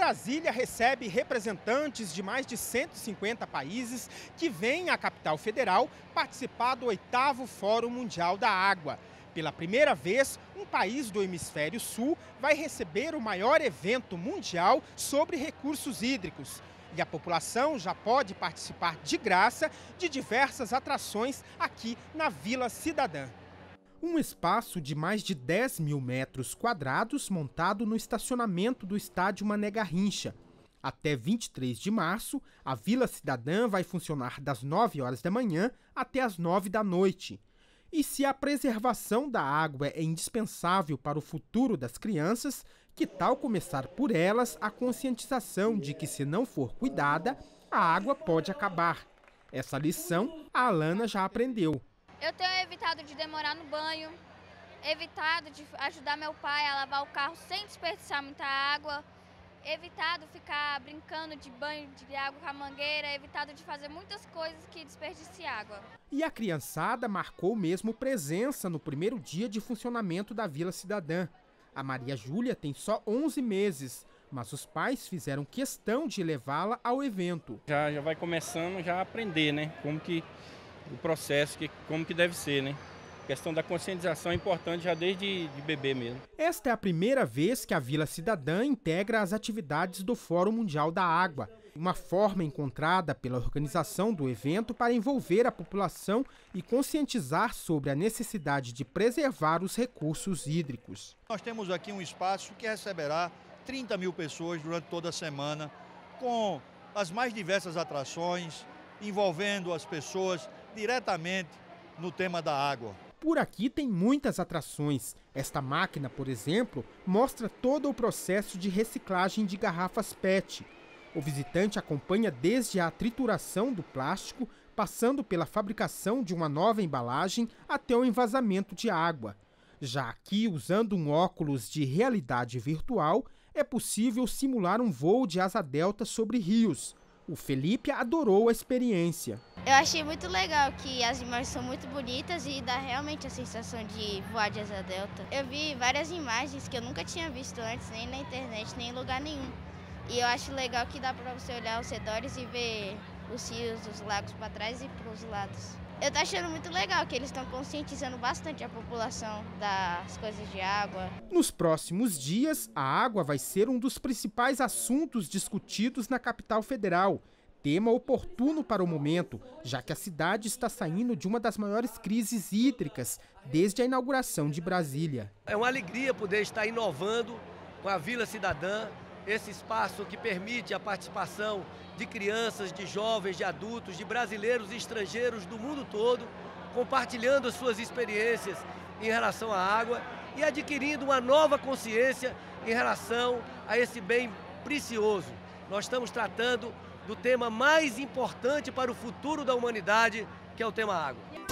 Brasília recebe representantes de mais de 150 países que vêm à capital federal participar do 8º Fórum Mundial da Água. Pela primeira vez, um país do hemisfério sul vai receber o maior evento mundial sobre recursos hídricos. E a população já pode participar de graça de diversas atrações aqui na Vila Cidadã. Um espaço de mais de 10 mil metros quadrados montado no estacionamento do estádio Mané Garrincha. Até 23 de março, a Vila Cidadã vai funcionar das 9 horas da manhã até as 9 da noite. E se a preservação da água é indispensável para o futuro das crianças, que tal começar por elas a conscientização de que, se não for cuidada, a água pode acabar? Essa lição a Alana já aprendeu. Eu tenho evitado de demorar no banho, evitado de ajudar meu pai a lavar o carro sem desperdiçar muita água, evitado ficar brincando de banho de água com a mangueira, evitado de fazer muitas coisas que desperdicem água. E a criançada marcou mesmo presença no primeiro dia de funcionamento da Vila Cidadã. A Maria Júlia tem só 11 meses, mas os pais fizeram questão de levá-la ao evento. Já vai começando já a aprender, né? Como que o processo, como que deve ser, né? A questão da conscientização é importante já desde de bebê mesmo. Esta é a primeira vez que a Vila Cidadã integra as atividades do Fórum Mundial da Água, uma forma encontrada pela organização do evento para envolver a população e conscientizar sobre a necessidade de preservar os recursos hídricos. Nós temos aqui um espaço que receberá 30 mil pessoas durante toda a semana, com as mais diversas atrações, envolvendo as pessoas diretamente no tema da água. Por aqui tem muitas atrações. Esta máquina, por exemplo, mostra todo o processo de reciclagem de garrafas PET. O visitante acompanha desde a trituração do plástico, passando pela fabricação de uma nova embalagem até o envasamento de água. Já aqui, usando um óculos de realidade virtual, é possível simular um voo de asa delta sobre rios. O Felipe adorou a experiência. Eu achei muito legal que as imagens são muito bonitas e dá realmente a sensação de voar de asa delta. Eu vi várias imagens que eu nunca tinha visto antes, nem na internet, nem em lugar nenhum. E eu acho legal que dá para você olhar aos redores e ver os rios, os lagos para trás e para os lados. Eu tô achando muito legal que eles estão conscientizando bastante a população das coisas de água. Nos próximos dias, a água vai ser um dos principais assuntos discutidos na capital federal. Tema oportuno para o momento, já que a cidade está saindo de uma das maiores crises hídricas desde a inauguração de Brasília. É uma alegria poder estar inovando com a Vila Cidadã, esse espaço que permite a participação de crianças, de jovens, de adultos, de brasileiros e estrangeiros do mundo todo, compartilhando as suas experiências em relação à água e adquirindo uma nova consciência em relação a esse bem precioso. Nós estamos tratando do tema mais importante para o futuro da humanidade, que é o tema água.